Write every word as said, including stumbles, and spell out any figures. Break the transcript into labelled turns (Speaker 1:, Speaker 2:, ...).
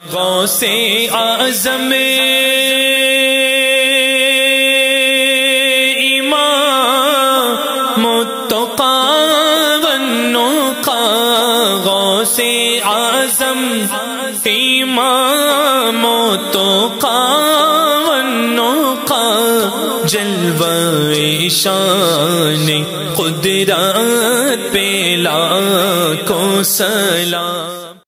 Speaker 1: गौसे आज़म इमाम मुत्तक़ा वन्नुक़ा, गौसे आज़म इमाम मुत्तक़ा वन्नुक़ा, जलवा-ए शान क़ुदरत पे लाखों सलाम।